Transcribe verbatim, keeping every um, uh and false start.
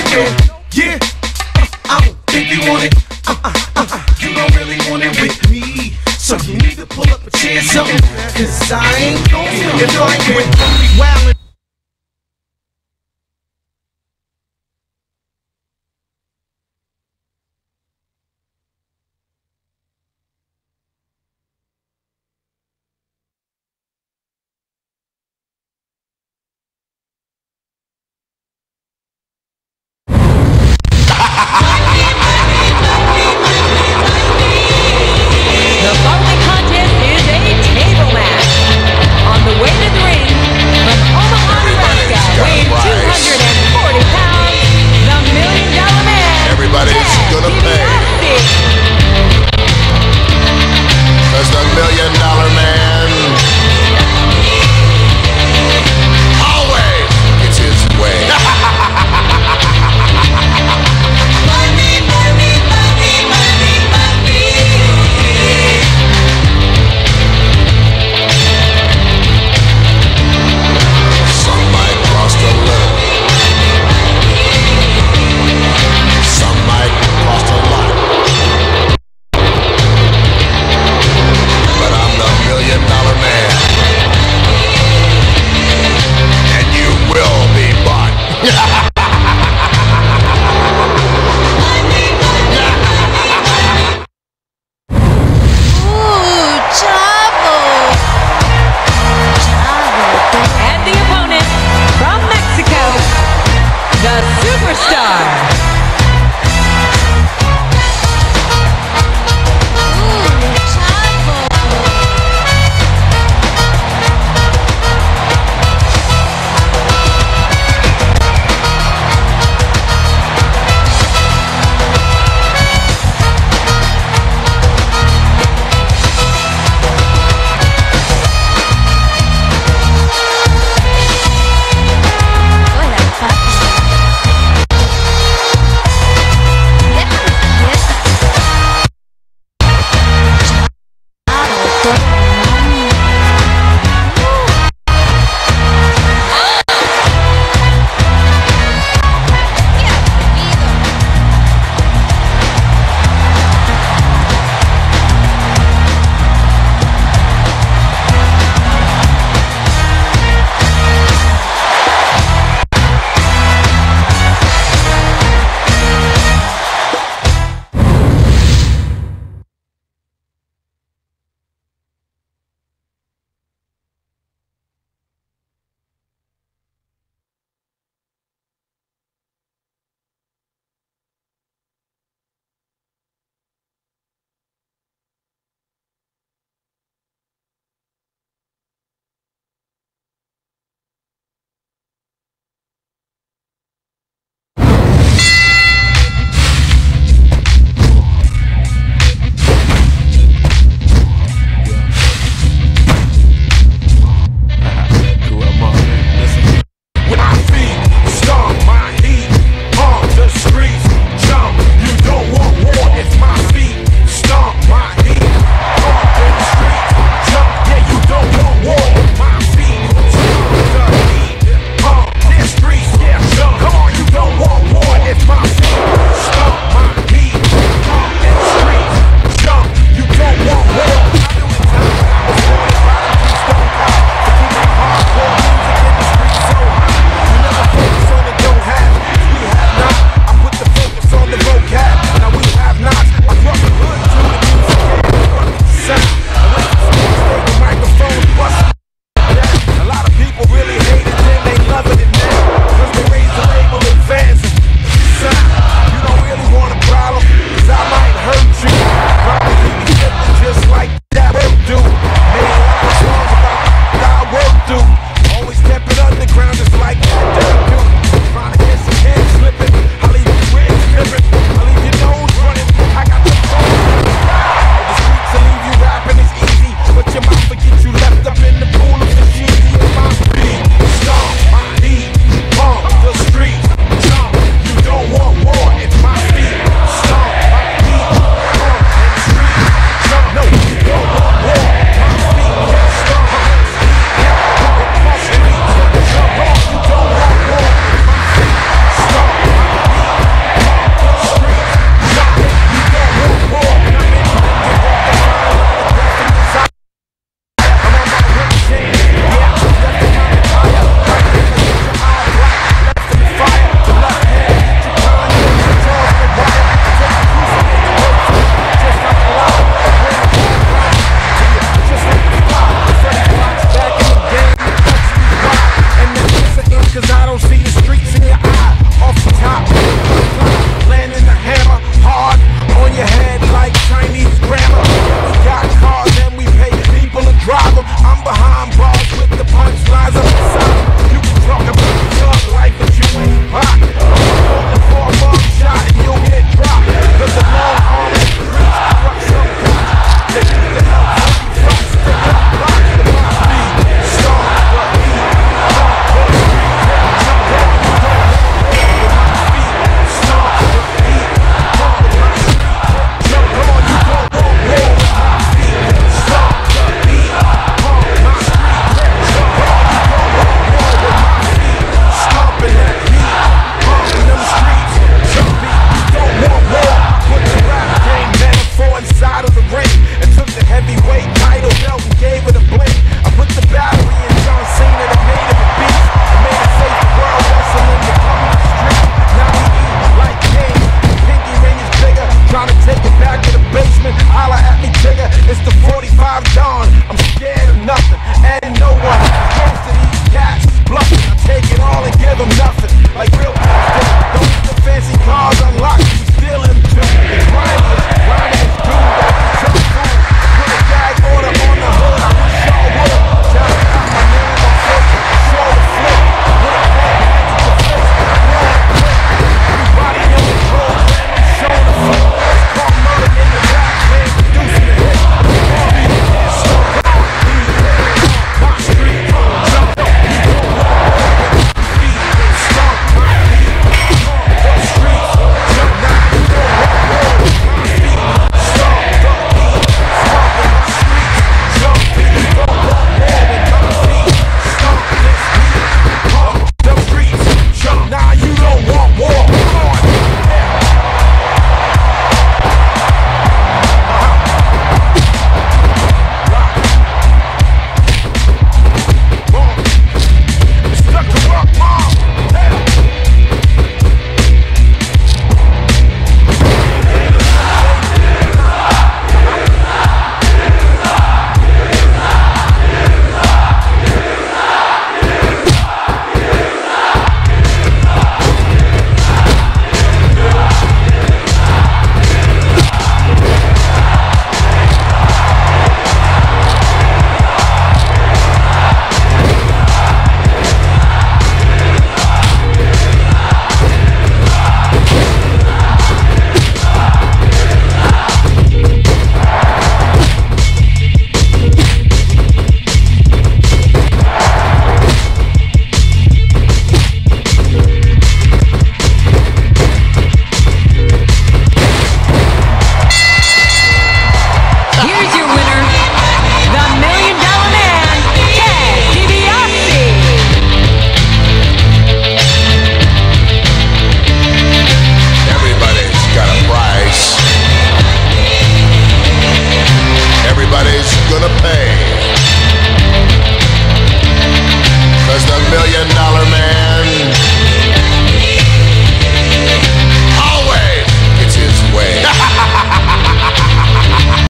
nowhere. Yeah, I don't think you want it. Uh, uh, uh, uh, you don't really want it with me. So you need to pull up a chair, something. Cause I ain't gon' be like with only wildin'. The following contest is a table match. On the way to the ring, from Omaha, Nebraska, weighing two hundred forty pounds, the Million Dollar Man, Everybody's Ted gonna pay. DiBiase. Cause the Million Dollar Man always gets his way. Money, money, money, money, money. Some might cost a little. Some might cost a lot. But I'm the Million Dollar Man. And you will be bought.